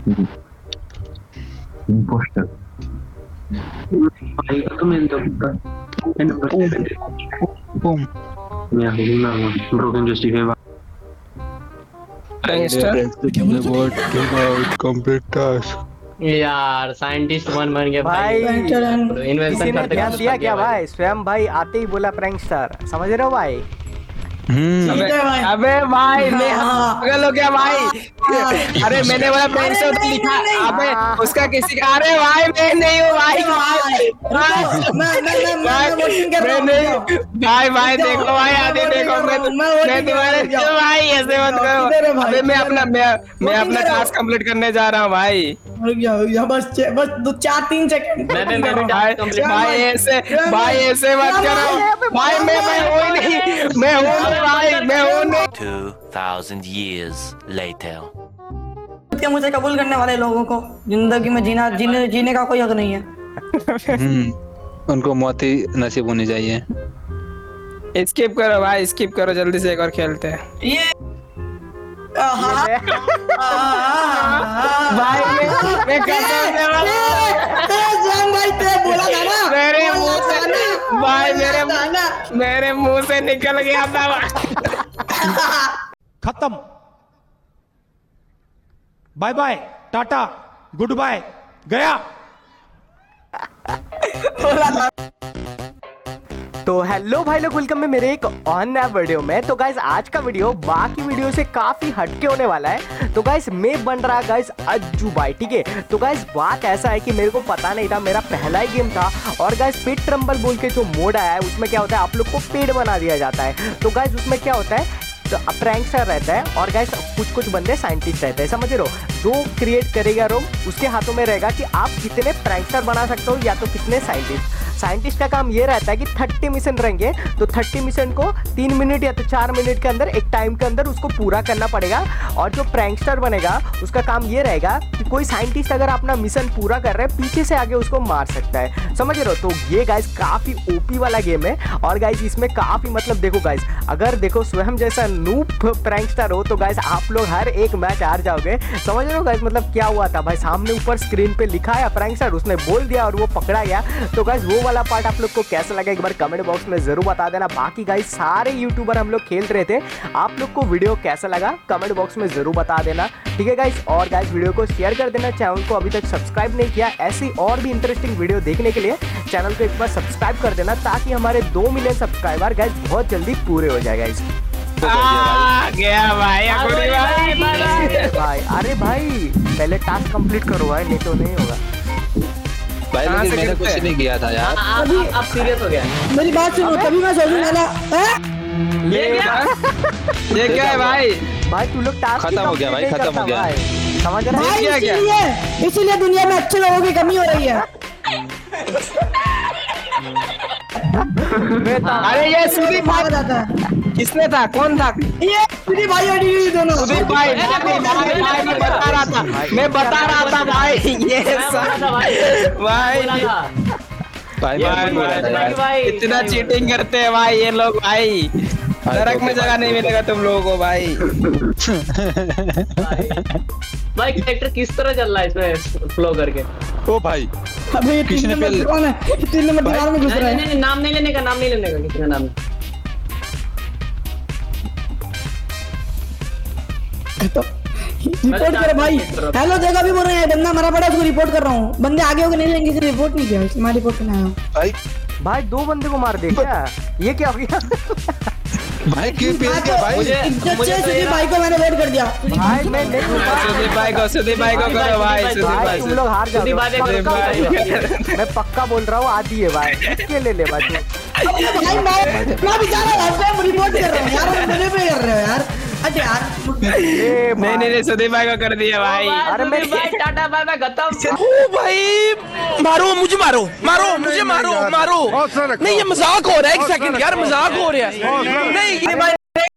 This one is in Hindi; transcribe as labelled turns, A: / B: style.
A: Imposter. Ay, aku main dokter.
B: Boom.
A: Ya, ini mah broken justify.
B: Complete task.
C: यार साइंटिस्ट बन गए
D: भाई
C: इन्वेंशन
D: किसी ने
C: करते
D: ध्यान दिया क्या भाई? स्वयं भाई आते ही बोला प्रैंकस्टर, समझ रहे हो भाई?
E: अबे भाई मैं पागल हो गया भाई। अरे मैंने बोला प्रैंकस्टर तो लिखा। अबे उसका किसी का। अरे भाई मैं नहीं हूँ भाई। भाई भाई देखो भाई आदि देखो मैं तुम्हारे भाई ऐसे मत करो। अबे मैं अपना टास्क कंप्लीट करने जा रहा हूँ भाई।
F: बस 4-3 सेकंड।
E: भाई ऐसे मत करो भाई। मैं हूँ ही नहीं। मैं हूँ भाई। मैं हूँ नहीं।
G: 2000 years later.
F: क्या मुझे कबूल करने वाले लोगों को जिंदगी में जीने का कोई हक नहीं है।
B: उनको मौत ही नसीब होनी चाहिए।
E: स्किप करो भाई, स्किप करो जल्दी से, एक और खेलते हैं।
F: ये
E: भाई मैं कसम से
F: भाई ते बोला था ना
E: मेरे मुंह से भाई मेरे मुंह से निकल गया था।
H: खत्म, bye bye, tata, good bye, गया।
D: तो हेलो भाई लोग, वेलकम है मेरे एक और नया वीडियो में। तो गाइस आज का वीडियो बाकी वीडियो से काफी हटके होने वाला है। तो गाइस मैं बन रहा गाइस अज्जू भाई, ठीक है। तो गाइस बात ऐसा है कि मेरे को पता नहीं था, मेरा पहला ही गेम था। और गाइस पेट ट्रम्बल बोल के जो मोड आया है उसमें क्या होता है, आप लोग को पेड़ बना दिया जाता है। तो गाइस उसमें क्या होता है, तो प्रैंकस्टर रहता है और गाइस कुछ बंदे साइंटिस्ट रहते हैं, समझ रहे हो। जो क्रिएट करेगा रोम उसके हाथों में रहेगा कि आप कितने प्रैंकस्टर बना सकते हो या तो कितने साइंटिस्ट का काम ये रहता है कि 30 मिशन रहेंगे। तो 30 मिशन को 3 मिनट या तो 4 मिनट के अंदर, एक टाइम के अंदर उसको पूरा करना पड़ेगा। और जो प्रैंकस्टर बनेगा उसका काम ये रहेगा कि कोई साइंटिस्ट अगर अपना मिशन पूरा कर रहा है पीछे से आगे उसको मार सकता है, समझ रहे हो। तो ये गाइस काफी ओपी वाला गेम है। और गाइस इसमें काफी मतलब देखो गाइस, अगर देखो स्वयं जैसा नूप प्रैंकस्टर हो तो गाइस आप लोग हर एक मैच हार जाओगे, समझ रहे हो गाइस। मतलब क्या हुआ था भाई, सामने ऊपर स्क्रीन पे लिखा है प्रैंकस्टर, उसने बोल दिया और वो पकड़ा गया। तो गाइस वो वाला पार्ट आप लोग को कैसा लगा एक बार कमेंट बॉक्स में जरूर बता देना। बाकी गाइस सारे यूट्यूबर हम लोग खेल रहे थे, आप लोग को वीडियो कैसा लगा कमेंट बॉक्स में जरूर बता देना, ठीक है गाइस। और गाइस वीडियो को शेयर कर देना, चैनल को अभी तक सब्सक्राइब नहीं किया, ऐसी और भी इंटरेस्टिंग वीडियो देखने के लिए चैनल को एक बार सब्सक्राइब कर देना, ताकि हमारे 2 मिलियन सब्सक्राइबर गाइस बहुत जल्दी पूरे हो जाए गाइस।
E: गया भाई
D: भाई अरे भाई पहले टास्क कंप्लीट करो भाई, नहीं तो नहीं होगा
B: भाई। लेकिन मैंने कुछ नहीं किया था यार।
C: आप सीरियस हो गया।
F: मेरी बात सुनो, तभी मैं सोचूं वाला
E: ये क्या है भाई।
D: भाई तू लोग टास्क
B: खत्म हो गया भाई, खत्म हो गया,
D: समझ रहा
F: भाई।
D: है
F: इसीलिए दुनिया में अच्छे लोगों की कमी हो रही है।
E: अरे ये सुदीप भाई
F: जाता है।
E: किसने था, कौन था?
F: ये सुदीप भाई और डीडी दोनों।
E: सुदीप भाई मैं बता रहा था भाई। ये भाई इतना चीटिंग करते हैं भाई ये लोग भाई। नरक में जगह नहीं मिलेगा तुम लोगों को भाई।
C: भाई कैरेक्टर किस तरह चल रहा है इसमें फ्लो करके।
B: ओ भाई
F: अबे
B: किसी ने पहले
F: कौन है? 3 नंबर दीवार में घुस रहा है।
C: नहीं नाम नहीं लेने का किसी का नाम।
F: तो रिपोर्ट करो भाई। हेलो जगह भी बोल रहे हैं, बंदा मरा पड़ा, उसको रिपोर्ट कर रहा हूँ। बंदे आगे होके नहीं लेंगे, इसे रिपोर्ट नहीं किया, मैं रिपोर्ट करने आया हूँ।
D: भाई 2 बंदे को मार दे क्या, ये क्या हो गया
B: भाई? क्यों पेल गया भाई?
F: सुदीप भाई को मैंने वोट कर दिया।
D: भाई मैं नहीं
E: सुदीप भाई को करो भाई।
D: भाई तुम लोग हार जाओगे, मैं पक्का बोल रहा हूँ। आदि है भाई, इसके ले ले भाई।
F: भाई मैं बेचारा रिपोर्ट कर रहा हूँ यार, मुझे पे कर रहे हो यार। अच्छा यार
E: नहीं सुदीप भाई को कर दिया भाई।
D: अरे मैं
C: टाटा बाय बाय खत्म।
E: ओ भाई मारो मुझे, मारो मुझे, मारो नहीं ये मजाक हो रहा है। एक सेकंड यार, मजाक हो रहा है। नहीं भाई